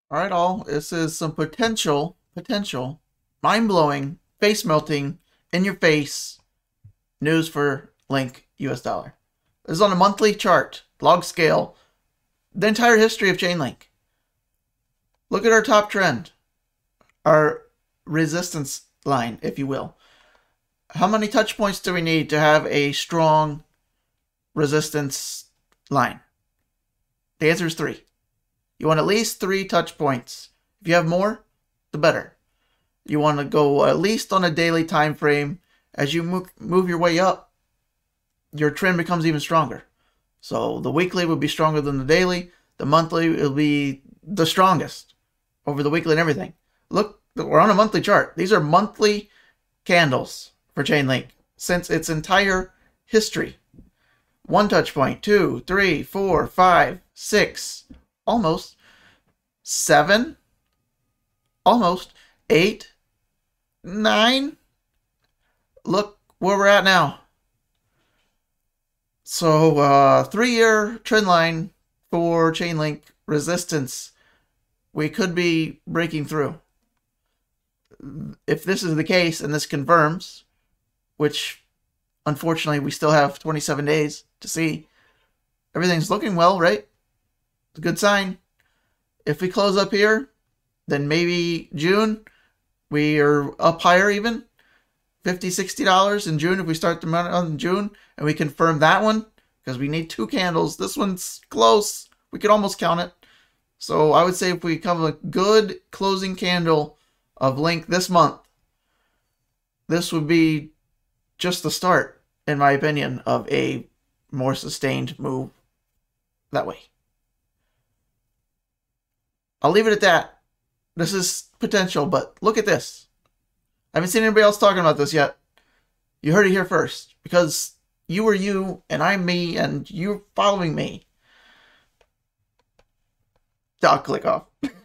All right, all. This is some potential, mind-blowing, face-melting, in-your-face news for Link US dollar. This is on a monthly chart, log scale, the entire history of Chainlink. Look at our top trend, our resistance line, if you will. How many touch points do we need to have a strong resistance line? The answer is 3. You want at least 3 touch points. If you have more, the better. You want to go at least on a daily time frame. As you move your way up, your trend becomes even stronger. So the weekly will be stronger than the daily. The monthly will be the strongest over the weekly and everything. Look, we're on a monthly chart. These are monthly candles for Chainlink since its entire history. 1 touch point, 2, 3, 4, 5, 6, almost 7, almost 8, 9. Look where we're at now. So 3-year trend line for Chainlink resistance. We could be breaking through. If this is the case and this confirms, which unfortunately we still have 27 days to see, everything's looking well, right? It's a good sign. If we close up here, then maybe June, we are up higher even. $50, $60 in June if we start the month in June, and we confirm that one, because we need 2 candles. This one's close. We could almost count it. So I would say if we come a good closing candle of Link this month, this would be just the start, in my opinion, of a more sustained move that way. I'll leave it at that. This is potential, but look at this. I haven't seen anybody else talking about this yet. You heard it here first, because you are you, and I'm me, and you're following me. I'll click off.